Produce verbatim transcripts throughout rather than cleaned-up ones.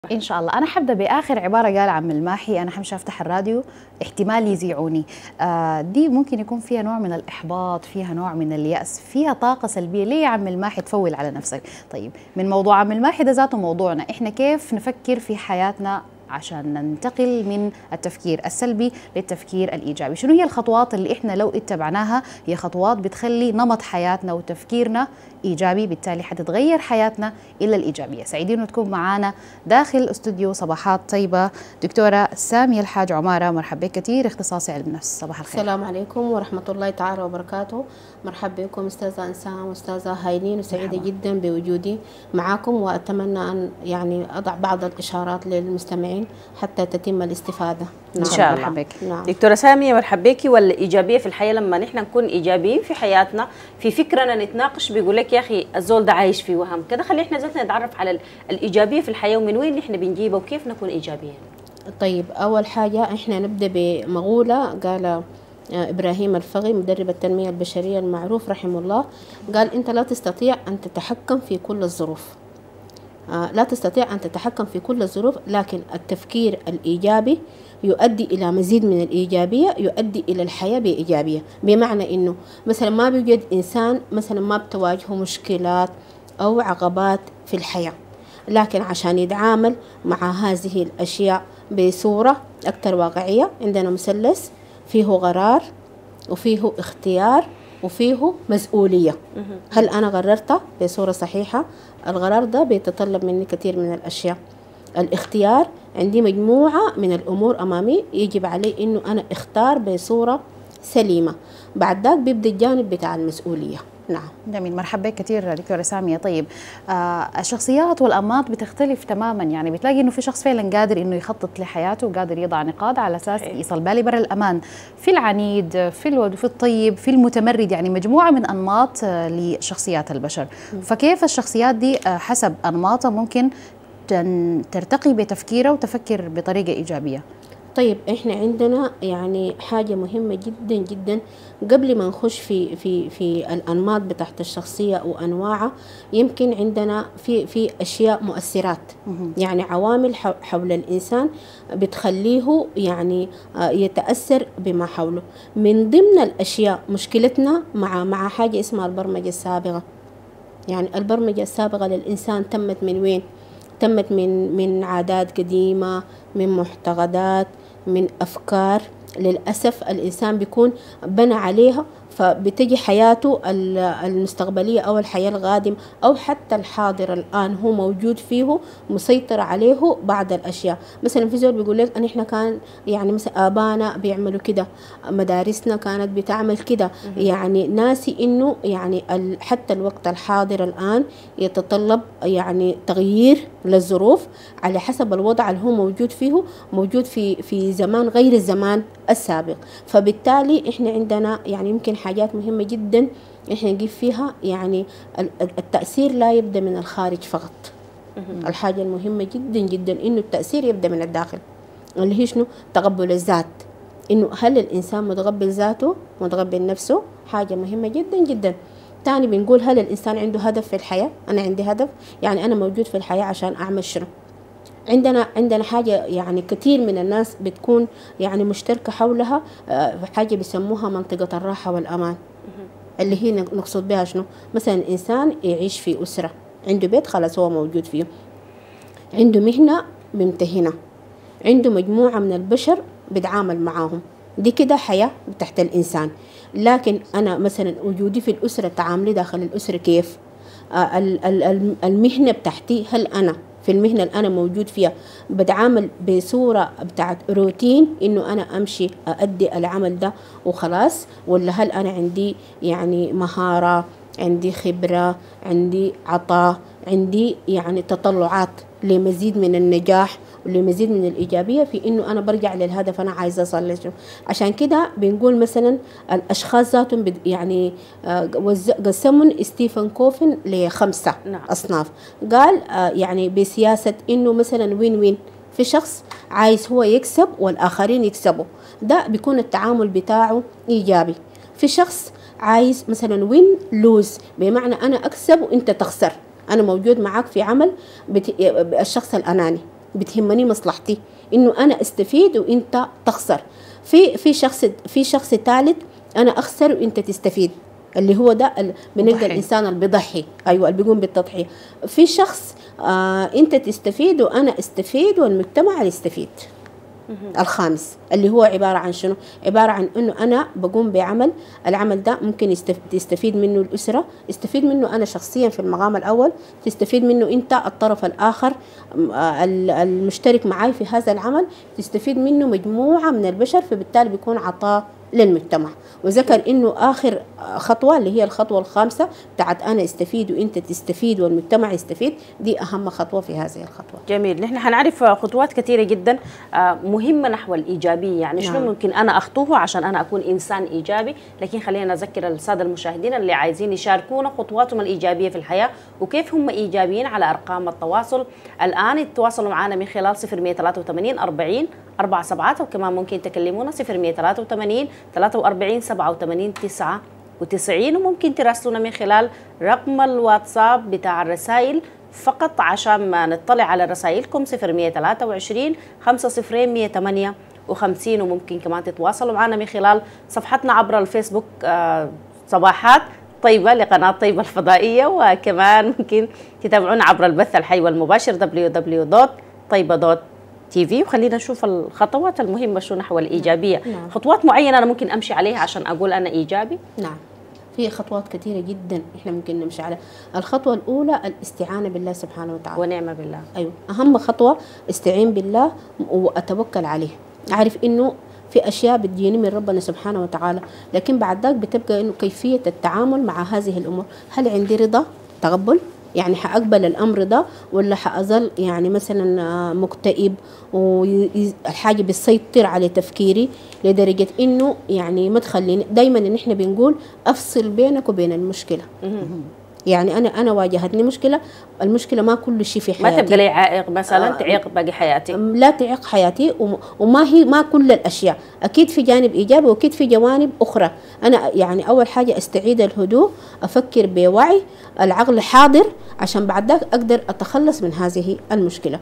إن شاء الله. أنا حبدأ بآخر عبارة قال عم الماحي، أنا حمشي أفتح الراديو احتمال يذيعوني. آه دي ممكن يكون فيها نوع من الإحباط، فيها نوع من اليأس، فيها طاقة سلبية. ليه يا عم الماحي تفول على نفسك؟ طيب من موضوع عم الماحي ده ذاته موضوعنا، إحنا كيف نفكر في حياتنا عشان ننتقل من التفكير السلبي للتفكير الإيجابي. شنو هي الخطوات اللي إحنا لو اتبعناها هي خطوات بتخلي نمط حياتنا وتفكيرنا إيجابي، بالتالي حتتغير حياتنا إلى الإيجابية. سعيدين تكون معنا داخل استوديو صباحات طيبة دكتورة سامية الحاج عمارة، مرحبا بك كثير، اختصاصي علم النفس. صباح الخير. السلام عليكم ورحمة الله تعالى وبركاته. مرحبا بكم أستاذة إنسان وأستاذة هايلين، وسعيدة مرحبا جدا بوجودي معكم، وأتمنى أن يعني أضع بعض الإشارات للمستمعين حتى تتم الاستفادة. نعم. إن شاء الله. مرحبا بك. نعم. دكتورة سامية مرحبا بك. والإيجابية في الحياة لما نحن نكون إيجابيين في حياتنا، في فكرنا نتناقش، بيقول لك يا أخي الزول ده عايش في وهم كده، خلي إحنا ذاتنا نتعرف على الإيجابية في الحياة ومن وين نحن بنجيبها وكيف نكون إيجابيين. طيب أول حاجة إحنا نبدأ بمقولة قال إبراهيم الفغي مدرب التنمية البشرية المعروف رحمه الله، قال أنت لا تستطيع أن تتحكم في كل الظروف، لا تستطيع أن تتحكم في كل الظروف، لكن التفكير الإيجابي يؤدي إلى مزيد من الإيجابية، يؤدي إلى الحياة بإيجابية. بمعنى إنه مثلا ما بيوجد إنسان مثلا ما بتواجهه مشكلات أو عقبات في الحياة، لكن عشان يتعامل مع هذه الأشياء بصورة أكثر واقعية، عندنا مثلث فيه قرار وفيه اختيار وفيه مسؤولية. هل أنا قررت بصورة صحيحة؟ القرار ده بيتطلب مني كثير من الأشياء. الاختيار عندي مجموعة من الأمور أمامي يجب علي إنه أنا اختار بصورة سليمة. بعد ذلك بيبدأ الجانب بتاع المسؤولية. نعم. جميل، مرحبا بك كثير دكتورة سامية. طيب آه الشخصيات والأنماط بتختلف تماما، يعني بتلاقي إنه في شخص فعلا قادر إنه يخطط لحياته وقادر يضع نقاط على أساس يصل بالي برا الأمان، في العنيد، في الود، في الطيب، في المتمرد، يعني مجموعة من أنماط آه لشخصيات البشر. م. فكيف الشخصيات دي آه حسب أنماطها ممكن ترتقي بتفكيرها وتفكر بطريقة إيجابية؟ طيب احنا عندنا يعني حاجة مهمة جدا جدا قبل ما نخش في في في الأنماط بتاعت الشخصية وأنواعها. يمكن عندنا في في أشياء مؤثرات، يعني عوامل حول الإنسان بتخليه يعني يتأثر بما حوله. من ضمن الأشياء مشكلتنا مع مع حاجة اسمها البرمجة السابقة. يعني البرمجة السابقة للإنسان تمت من وين؟ تمت من من عادات قديمة، من معتقدات، من أفكار. للأسف الإنسان بيكون بنى عليها، فبتجي حياته المستقبلية أو الحياة القادمة أو حتى الحاضر الآن هو موجود فيه مسيطر عليه بعض الأشياء. مثلا في زول بيقول لك أن إحنا كان يعني مثلا آبانا بيعملوا كده، مدارسنا كانت بتعمل كده، يعني ناسي إنه يعني حتى الوقت الحاضر الآن يتطلب يعني تغيير للظروف على حسب الوضع اللي هو موجود فيه، موجود في في زمان غير الزمان السابق. فبالتالي إحنا عندنا يعني يمكن حاجات مهمة جدا إحنا نجيب فيها، يعني التأثير لا يبدأ من الخارج فقط. الحاجة المهمة جدا جدا إنه التأثير يبدأ من الداخل، اللي هي شنو؟ تقبل الذات. إنه هل الإنسان متقبل ذاته، متقبل نفسه؟ حاجة مهمة جدا جدا. تاني بنقول هل الإنسان عنده هدف في الحياة؟ أنا عندي هدف، يعني أنا موجود في الحياة عشان أعمل شنو؟ عندنا عندنا حاجة يعني كثير من الناس بتكون يعني مشتركة حولها، حاجة بيسموها منطقة الراحة والأمان، اللي هي نقصد بها شنو؟ مثلا الإنسان يعيش في أسرة، عنده بيت خلاص هو موجود فيه، عنده مهنة بيمتهنها، عنده مجموعة من البشر بيتعامل معاهم، دي كده حياة تحت الإنسان. لكن أنا مثلا وجودي في الأسرة، تعاملي داخل الأسرة كيف؟ المهنة بتاعتي، هل أنا في المهنة اللي أنا موجود فيها بتعامل بصورة بتاعت روتين إنه أنا أمشي أؤدي العمل ده وخلاص، ولا هل أنا عندي يعني مهارة، عندي خبرة، عندي عطاء، عندي يعني تطلعات لمزيد من النجاح ولمزيد من الإيجابية في إنه أنا برجع للهدف أنا عايزة أصل له. عشان كده بنقول مثلا الأشخاص ذاتهم يعني قسموا ستيفن كوفن لخمسة نعم. أصناف. قال يعني بسياسة إنه مثلا وين وين، في شخص عايز هو يكسب والآخرين يكسبوا، ده بيكون التعامل بتاعه إيجابي. في شخص عايز مثلا وين لوز، بمعنى أنا أكسب وإنت تخسر، أنا موجود معك في عمل، الشخص الأناني بتهمني مصلحتي، انه انا استفيد وانت تخسر. في في شخص في شخص ثالث انا اخسر وانت تستفيد، اللي هو ده بنلقى الانسان اللي بيضحي، ايوه اللي بيقوم بالتضحيه. في شخص آه انت تستفيد وانا استفيد والمجتمع يستفيد. الخامس اللي هو عبارة عن شنو؟ عبارة عن أنه أنا بقوم بعمل، العمل ده ممكن يستفيد منه الأسرة، يستفيد منه أنا شخصيا في المقام الأول، تستفيد منه أنت الطرف الآخر المشترك معي في هذا العمل، تستفيد منه مجموعة من البشر، فبالتالي بيكون عطاء للمجتمع. وذكر انه اخر خطوه اللي هي الخطوه الخامسه بتاعت انا استفيد وانت تستفيد والمجتمع يستفيد، دي اهم خطوه في هذه الخطوه. جميل. نحن حنعرف خطوات كثيره جدا مهمه نحو الايجابيه، يعني شنو نعم. ممكن انا اخطوه عشان انا اكون انسان ايجابي، لكن خلينا نذكر الساده المشاهدين اللي عايزين يشاركونا خطواتهم الايجابيه في الحياه وكيف هم ايجابيين على ارقام التواصل. الان يتواصلوا معنا من خلال صفر مية ثلاثة وثمانين أربعين أربعة سبعات، وكمان ممكن تكلمونا صفر مية ثلاثة وثمانين ثلاثة وأربعين سبعة وثمانين تسعة وتسعين، وممكن تراسلونا من خلال رقم الواتساب بتاع الرسائل فقط عشان ما نطلع على رسائلكم صفر مية ثلاثة وعشرين خمسة صفر مية ثمانية وخمسين. وممكن كمان تتواصلوا معنا من خلال صفحتنا عبر الفيسبوك صباحات طيبة لقناة طيبة الفضائية، وكمان ممكن تتابعونا عبر البث الحي والمباشر دبليو دبليو دوت طيبة دوت تي في. وخلينا نشوف الخطوات المهمة شو نحو الإيجابية. نعم. خطوات معينة أنا ممكن أمشي عليها عشان أقول أنا إيجابي؟ نعم، في خطوات كثيرة جدا إحنا ممكن نمشي عليها. الخطوة الأولى الاستعانة بالله سبحانه وتعالى. ونعم بالله. أيوة، أهم خطوة استعين بالله وأتوكل عليه. أعرف إنه في أشياء بتجيني من ربنا سبحانه وتعالى، لكن بعد ذاك بتبقى إنه كيفية التعامل مع هذه الأمور. هل عندي رضا تقبل؟ يعني حأقبل الأمر ده ولا حأظل يعني مثلا مكتئب والحاجة بتسيطر على تفكيري لدرجة إنه يعني ما تخليني دايما إن إحنا بنقول أفصل بينك وبين المشكلة. يعني أنا أنا واجهتني مشكلة، المشكلة ما كل شيء في حياتي ما تبقى لي عائق مثلا آه تعيق باقي حياتي، لا تعيق حياتي، وما هي ما كل الأشياء، أكيد في جانب إيجابي وأكيد في جوانب أخرى. أنا يعني أول حاجة أستعيد الهدوء، أفكر بوعي، العقل حاضر، عشان بعد ذاك أقدر أتخلص من هذه المشكلة.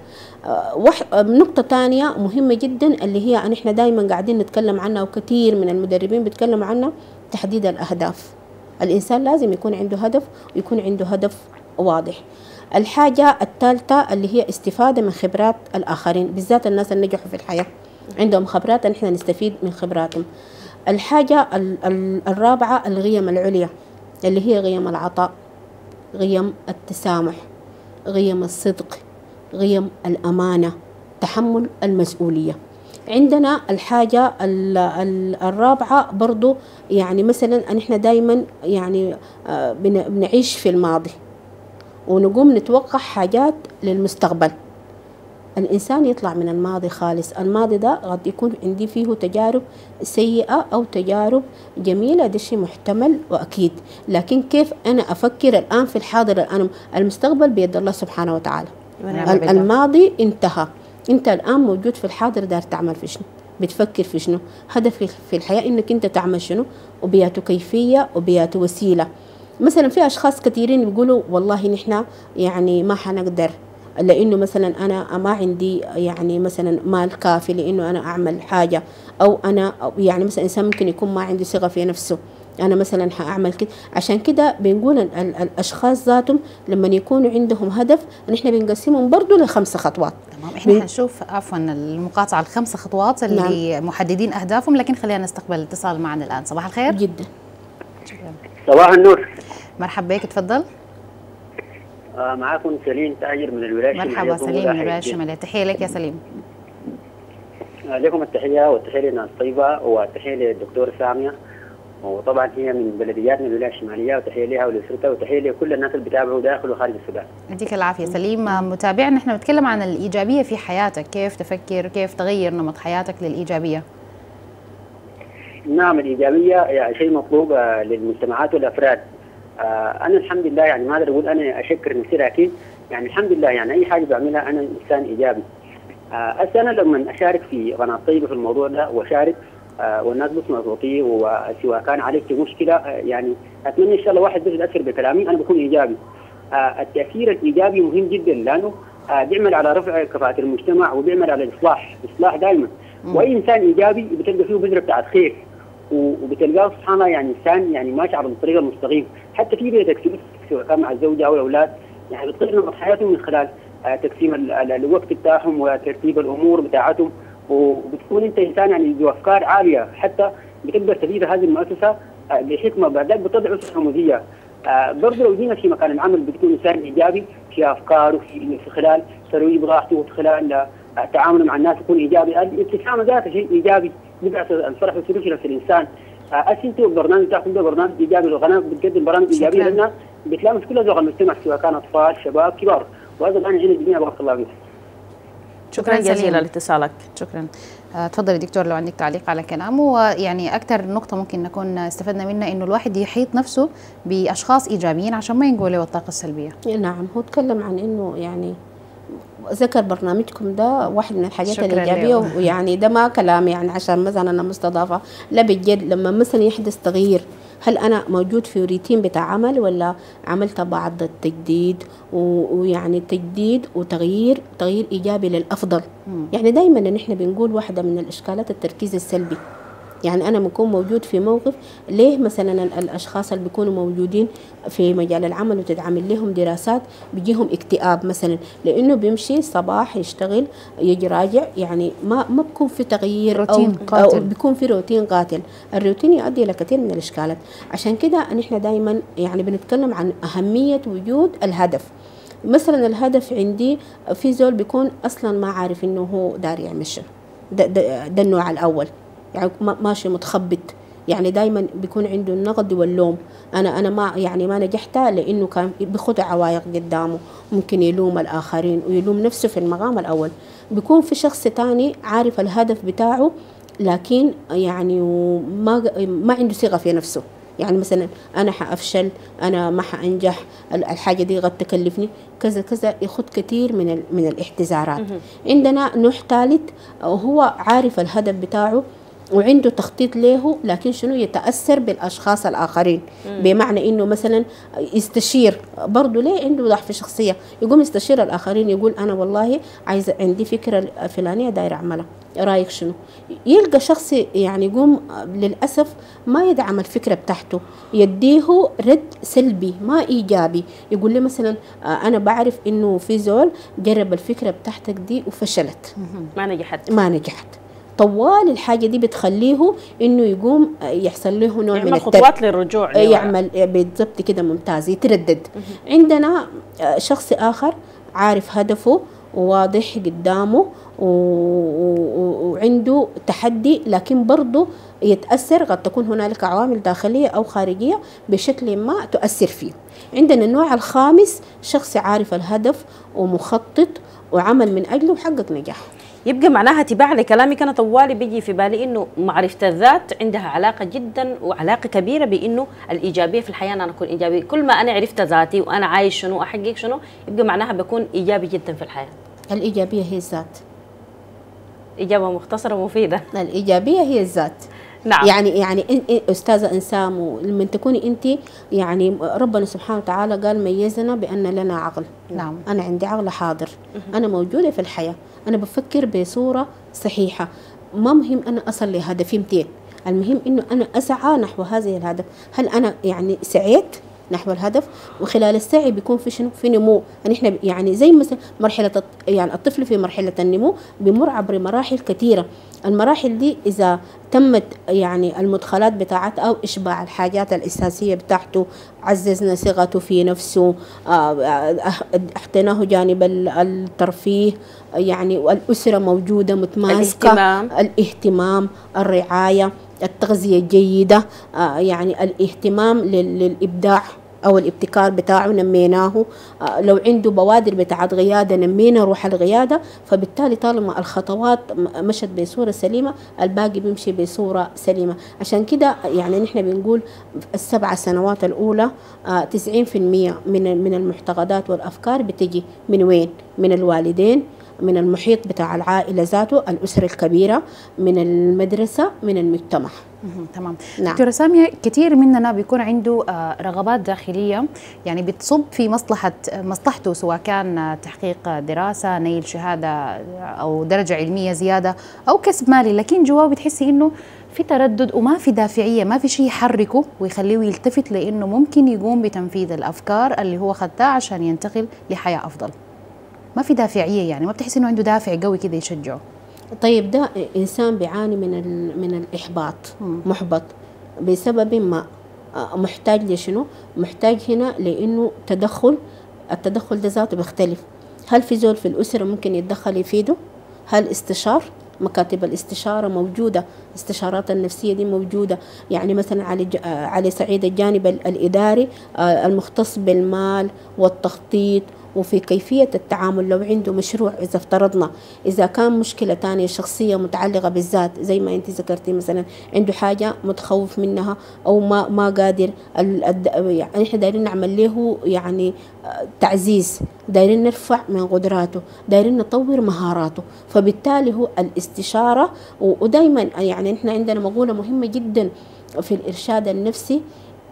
آه نقطة ثانية مهمة جدا اللي هي أن إحنا دائما قاعدين نتكلم عنها وكثير من المدربين بيتكلموا عنها، تحديد الأهداف. الإنسان لازم يكون عنده هدف ويكون عنده هدف واضح. الحاجة الثالثة اللي هي استفادة من خبرات الآخرين، بالذات الناس اللي نجحوا في الحياة عندهم خبرات نحن نستفيد من خبراتهم. الحاجة الرابعة القيم العليا اللي هي قيم العطاء، قيم التسامح، قيم الصدق، قيم الأمانة، تحمل المسؤولية. عندنا الحاجة الرابعة برضو يعني مثلا نحن دايما يعني بنعيش في الماضي ونقوم نتوقع حاجات للمستقبل. الإنسان يطلع من الماضي خالص. الماضي ده قد يكون عندي فيه تجارب سيئة أو تجارب جميلة، ده شيء محتمل وأكيد، لكن كيف أنا أفكر الآن في الحاضر الآن؟ المستقبل بيد الله سبحانه وتعالى. الماضي انتهى، انت الان موجود في الحاضر، دار تعمل في شنو، بتفكر في شنو، هدفك في الحياه انك انت تعمل شنو، وبياته كيفيه وبياته وسيله. مثلا في اشخاص كثيرين بيقولوا والله نحن يعني ما حنقدر لانه مثلا انا ما عندي يعني مثلا مال كافي لانه انا اعمل حاجه، او انا يعني مثلا انسان ممكن يكون ما عنده ثقه في نفسه، أنا مثلا حأعمل كده. عشان كده بنقول الأشخاص ذاتهم لما يكونوا عندهم هدف نحن بنقسمهم برضو لخمس خطوات. تمام، إحنا بن... حنشوف عفوا المقاطعة الخمس خطوات اللي نعم. محددين أهدافهم، لكن خلينا نستقبل الاتصال معنا الآن. صباح الخير. جدا. صباح النور. مرحبا بك، تفضل. آه معاكم سليم تاجر من الولاية الشمالية. مرحبا سليم من الولاية الشمالية، تحية لك يا سليم. لكم التحية والتحية لنا الطيبة والتحية للدكتور سامية، وطبعا هي من بلدياتنا الولاية الشمالية، وتحية لها ولأسرتها، وتحية لكل الناس اللي بتابعوا داخل وخارج السودان. يديك العافية سليم. متابعنا، نحن بنتكلم عن الإيجابية في حياتك، كيف تفكر، كيف تغير نمط حياتك للإيجابية؟ نعم، الإيجابية يعني شيء مطلوب للمجتمعات والأفراد. أنا الحمد لله يعني ما أقدر أقول أنا أشكر نفسي، لكن يعني الحمد لله يعني أي حاجة بعملها أنا إنسان إيجابي. أنا لما أشارك في قناة طيبة في الموضوع ده وأشارك آه والناس بتسمع صوتي، وسواء كان عليك مشكله آه يعني اتمنى ان شاء الله واحد بس يتاثر بكلامي انا بكون ايجابي. آه التاثير الايجابي مهم جدا، لانه آه بيعمل على رفع كفاءة المجتمع وبيعمل على الإصلاح، إصلاح دائما. وأي إنسان إيجابي بتلقى فيه بذرة بتاعت خير، وبتلقاه سبحان الله يعني إنسان يعني ماشي على الطريق المستقيم، حتى في بيتك سواء كان مع الزوجة أو الأولاد، يعني بتقدر نمط حياتهم من خلال آه تقسيم الوقت بتاعهم وترتيب الأمور بتاعتهم، وبتكون أنت إنسان يعني ذو أفكار عالية، حتى بتقدر تدير هذه المؤسسة آه بحكمة، بعدين بتضع أسس نموذجية. آه برضه لو جينا في مكان العمل بتكون إنسان إيجابي في أفكاره، في في خلال ترويج بضاعته، وفي خلال آه تعامله مع الناس يكون إيجابي. الابتسامة ذاتها شيء إيجابي بيبعث الفرح والسرور في نفس الإنسان. أنتوا البرنامج بتاعكم ده برنامج إيجابي، القناة بتقدم برامج إيجابية لنا بتلامس كل ذوق المجتمع سواء كان أطفال شباب كبار، وهذا الآن هنا الجميع بارك الله فيك. شكرا جزيلا لاتصالك. شكرا. آه، تفضلي دكتور لو عندك تعليق على كلامه. ويعني أكثر نقطة ممكن نكون استفدنا منها إنه الواحد يحيط نفسه بأشخاص إيجابيين عشان ما ينقل له الطاقة السلبية. نعم، هو تكلم عن إنه يعني ذكر برنامجكم ده واحد من الحاجات الإيجابية، ويعني ده ما كلام يعني عشان مثلا أنا مستضافة، لا بجد. لما مثلا يحدث تغيير، هل أنا موجود في روتين بتاع عمل ولا عملت بعض التجديد، ويعني تجديد وتغيير، تغيير إيجابي للأفضل. مم. يعني دايما نحن بنقول واحدة من الإشكالات التركيز السلبي. يعني أنا بكون موجود في موقف، ليه مثلا الأشخاص اللي بيكونوا موجودين في مجال العمل وتتعمل لهم دراسات بيجيهم اكتئاب مثلا، لأنه بيمشي صباح يشتغل يجي راجع، يعني ما ما بيكون في تغيير روتين أو, قاتل. أو بيكون في روتين قاتل. الروتين يؤدي إلى كثير من الإشكالات. عشان كده نحن دائما يعني بنتكلم عن أهمية وجود الهدف. مثلا الهدف عندي في زول بيكون أصلا ما عارف إنه هو داري يعمل شيء، ده, ده, ده النوع الأول، يعني ماشي متخبط، يعني دايما بيكون عنده النقد واللوم. انا انا ما يعني ما نجحت لانه كان بيخد عوائق قدامه، ممكن يلوم الاخرين ويلوم نفسه في المقام الاول. بيكون في شخص تاني عارف الهدف بتاعه لكن يعني ما ما عنده ثقة في نفسه، يعني مثلا انا حافشل، انا ما حانجح، الحاجه دي قد تكلفني كذا كذا، ياخذ كثير من من الاحتزارات. عندنا نوع ثالث هو عارف الهدف بتاعه وعنده تخطيط له، لكن شنو يتأثر بالأشخاص الآخرين. مم. بمعنى إنه مثلا يستشير، برضو ليه عنده ضعف شخصية، يقوم يستشير الآخرين، يقول أنا والله عايز عندي فكرة فلانية داير أعملها، رأيك شنو؟ يلقى شخص يعني يقوم للأسف ما يدعم الفكرة بتاعته، يديه رد سلبي ما إيجابي، يقول لي مثلا أنا بعرف إنه في زول جرب الفكرة بتاعتك دي وفشلت، ما نجحت ما نجحت. طوال الحاجة دي بتخليه إنه يقوم يحصل له نوع من خطوات للرجوع، يعمل بالضبط كده ممتاز، يتردد. عندنا شخص آخر عارف هدفه وواضح قدامه وعنده تحدي، لكن برضه يتأثر، قد تكون هنالك عوامل داخلية أو خارجية بشكل ما تؤثر فيه. عندنا النوع الخامس شخص عارف الهدف ومخطط وعمل من أجله وحقق نجاح. يبقى معناها تباع لكلامك أنا طوالي بيجي في بالي إنه معرفة الذات عندها علاقة جدا وعلاقة كبيرة بإنه الإيجابية في الحياة، أنا أكون إيجابي. كل ما أنا عرفت ذاتي وأنا عايش شنو أحقق شنو، يبقى معناها بكون إيجابي جدا في الحياة. الإيجابية هي الذات. إجابة مختصرة ومفيدة. الإيجابية هي الذات. نعم. يعني يعني أستاذة إنسام، لما تكوني أنت يعني ربنا سبحانه وتعالى قال ميزنا بأن لنا عقل. نعم. أنا عندي عقل حاضر، أنا موجودة في الحياة، أنا بفكر بصورة صحيحة. ما مهم أنا أصل لهدفي مئتين، المهم إنه أنا أسعى نحو هذه الهدف. هل أنا يعني سعيت نحو الهدف؟ وخلال السعي بيكون في شنو؟ في نمو. يعني احنا يعني زي مثلا مرحله يعني الطفل في مرحله النمو بيمر عبر مراحل كثيره. المراحل دي اذا تمت يعني المدخلات بتاعتها او اشباع الحاجات الاساسيه بتاعته، عززنا ثقته في نفسه، احتناه جانب الترفيه، يعني الاسره موجوده متماسكه، الاهتمام, الاهتمام الرعايه، التغذية الجيدة، آه يعني الاهتمام للإبداع أو الابتكار بتاعه نميناه. آه لو عنده بوادر بتاعت غيادة نمينا روح الغيادة، فبالتالي طالما الخطوات مشت بصورة سليمة الباقي بيمشي بصورة سليمة. عشان كده يعني نحن بنقول السبع سنوات الأولى آه تسعين في المية من من المعتقدات والأفكار بتجي من وين؟ من الوالدين، من المحيط بتاع العائلة ذاته، الأسرة الكبيرة، من المدرسة، من المجتمع. مهم. تمام. نعم. دكتورة سامية، كثير مننا بيكون عنده آه، رغبات داخلية يعني بتصب في مصلحة مصلحته، سواء كان آه، تحقيق دراسة، نيل شهادة آه، أو درجة علمية زيادة أو كسب مالي، لكن جواه بتحسي إنه في تردد وما في دافعية، ما في شيء يحركه ويخليه يلتفت لأنه ممكن يقوم بتنفيذ الأفكار اللي هو خدتها عشان ينتقل لحياة أفضل. ما في دافعية، يعني ما بتحسي إنه عنده دافع قوي كده يشجعه. طيب ده إنسان بيعاني من من الإحباط، محبط بسبب ما، محتاج لشنو؟ محتاج هنا لأنه تدخل، التدخل ده ذاته بيختلف. هل في زول في الأسرة ممكن يتدخل يفيده؟ هل استشار؟ مكاتب الاستشارة موجودة، استشارات النفسية دي موجودة، يعني مثلا على على صعيد الجانب الإداري المختص بالمال والتخطيط وفي كيفية التعامل لو عنده مشروع. إذا افترضنا إذا كان مشكلة تانية شخصية متعلقة بالذات زي ما أنت ذكرتي، مثلا عنده حاجة متخوف منها أو ما ما قادر، يعني إحنا دايرين نعمل له يعني تعزيز، دايرين نرفع من قدراته، دايرين نطور مهاراته، فبالتالي هو الاستشارة. ودايما يعني إحنا عندنا مقولة مهمة جدا في الإرشاد النفسي،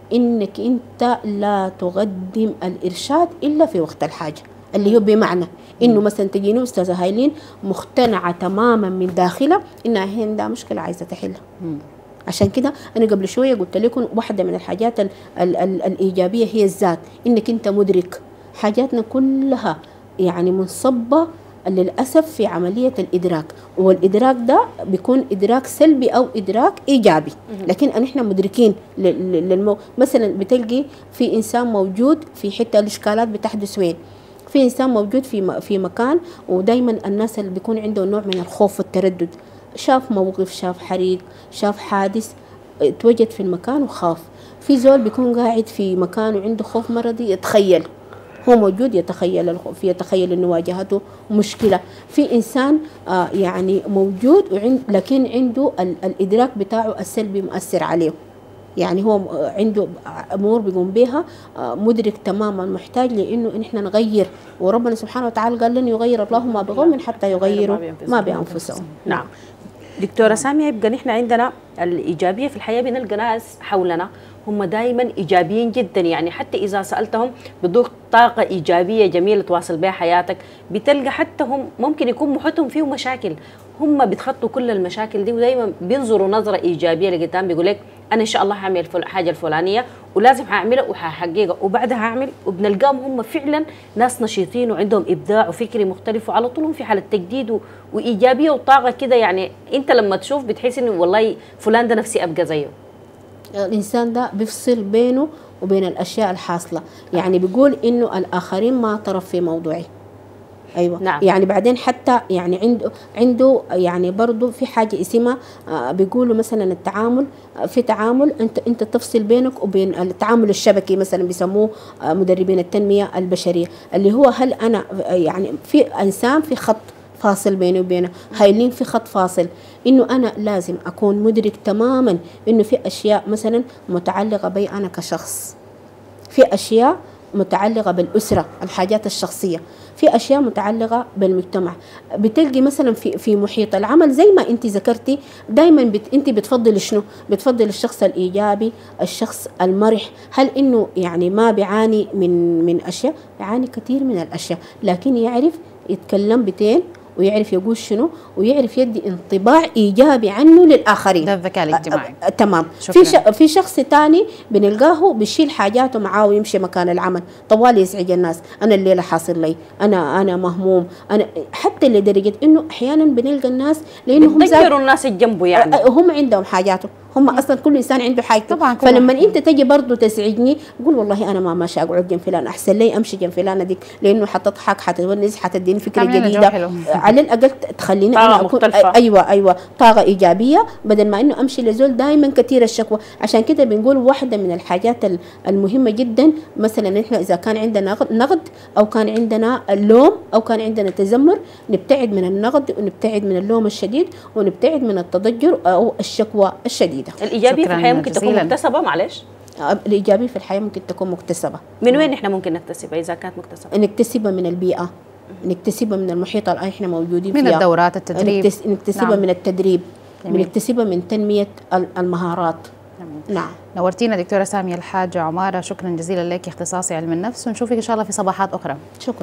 إنك أنت لا تقدم الإرشاد إلا في وقت الحاجة، اللي هو بمعنى إنه مثلا تجيني أستاذة هايلين مقتنعة تماما من داخلها إنها عندها مشكلة عايزة تحلها. عشان كده أنا قبل شوية قلت لكم واحدة من الحاجات ال ال ال الإيجابية هي الذات، إنك أنت مدرك. حاجاتنا كلها يعني منصبة للأسف في عملية الإدراك، والإدراك ده بيكون إدراك سلبي أو إدراك إيجابي، لكن إحنا مدركين للمو... مثلا بتلقي في إنسان موجود في حتة الإشكالات بتحدث وين، في إنسان موجود في في مكان، ودايما الناس اللي بيكون عنده نوع من الخوف والتردد، شاف موقف، شاف حريق، شاف حادث، اتوجد في المكان وخاف. في زول بيكون قاعد في مكان وعنده خوف مرضي، يتخيل هو موجود، يتخيل الخوف، يتخيل انه واجهته مشكله. في انسان آه يعني موجود وعند لكن عنده الادراك بتاعه السلبي مؤثر عليه، يعني هو عنده امور بيقوم بها آه مدرك تماما، محتاج لانه ان احنا نغير، وربنا سبحانه وتعالى قال لنا يغير الله ما بقوم حتى يغيروا ما بانفسهم. نعم. دكتورة سامية، يبقى نحن عندنا الإيجابية في الحياة، بنلقى ناس حولنا هم دائما إيجابيين جدا، يعني حتى إذا سألتهم بدوك طاقة إيجابية جميلة تواصل بها حياتك، بتلقى حتى هم ممكن يكون محيطهم فيه مشاكل، هم بيتخطوا كل المشاكل دي ودايما بينظروا نظرة إيجابية لقدام، بيقول لك أنا إن شاء الله هعمل حاجة الفلانية ولازم هعملها وهحققها وبعدها هعمل، وبنلقاهم هم فعلا ناس نشيطين وعندهم إبداع وفكري مختلف وعلى طول هم في حالة تجديد وإيجابية وطاقة كده، يعني أنت لما تشوف بتحس إنه والله فلان ده نفسي أبقى زيه. الإنسان ده بيفصل بينه وبين الأشياء الحاصلة، يعني بيقول إنه الآخرين ما طرف في موضوعي. أيوة. نعم. يعني بعدين حتى يعني عنده عنده يعني برضه في حاجة اسمها آه بيقولوا مثلا التعامل، آه في تعامل أنت أنت تفصل بينك وبين التعامل الشبكي، مثلا بيسموه آه مدربين التنمية البشرية، اللي هو هل أنا آه يعني في إنسان في خط فاصل بيني وبينه، هايلين في خط فاصل، إنه أنا لازم أكون مدرك تماما إنه في أشياء مثلا متعلقة بي أنا كشخص، في أشياء متعلقة بالأسرة، الحاجات الشخصية، في أشياء متعلقة بالمجتمع. بتلقي مثلا في في محيط العمل زي ما أنت ذكرتي، دايما بت أنت بتفضل شنو؟ بتفضل الشخص الإيجابي، الشخص المرح. هل إنه يعني ما بيعاني من من أشياء؟ يعاني كثير من الأشياء، لكن يعرف يتكلم بتين ويعرف يقول شنو، ويعرف يدي انطباع ايجابي عنه للاخرين. ده الذكاء الاجتماعي. أ- أ- تمام. في ش... في شخص ثاني بنلقاه بيشيل حاجاته معاه ويمشي مكان العمل، طوال يزعج الناس، انا الليله حاصل لي، انا انا مهموم، انا حتى لدرجه انه احيانا بنلقى الناس لانهم بتذكروا الناس اللي جنبه، يعني هم عندهم حاجاته، هم اصلا كل انسان عنده حاجته. طبعا. فلما انت تجي برضه تزعجني، قول والله انا ما ماشي اقعد جنب فلان، احسن لي امشي جنب فلانه ديك، لانه حتضحك، حتونس، حتديني فكره جديده، على الاقل تخليني انا اكون مختلفة. ايوه ايوه طاقه ايجابيه، بدل ما انه امشي لزول دائما كثير الشكوى. عشان كده بنقول واحده من الحاجات المهمه جدا، مثلا احنا اذا كان عندنا نقد او كان عندنا اللوم او كان عندنا تذمر، نبتعد من النقد ونبتعد من اللوم الشديد ونبتعد من التضجر او الشكوى الشديده. الإيجابية في الحياة ممكن تكون مكتسبة، معلش. الإيجابية في الحياة ممكن تكون مكتسبة. من وين إحنا ممكن نكتسبها إذا كانت مكتسبة؟ نكتسبها من البيئة، نكتسبها من المحيط اللي احنا موجودين من فيها، الدورات التدريب، نكتس- نكتسبها نعم. من التدريب، جميل. بنكتسبها من تنمية ال- المهارات. نعم. نورتينا دكتورة سامية الحاج عمارة، شكرا جزيلا لك، اختصاصي علم النفس، ونشوفك ان شاء الله في صباحات اخرى. شكرا.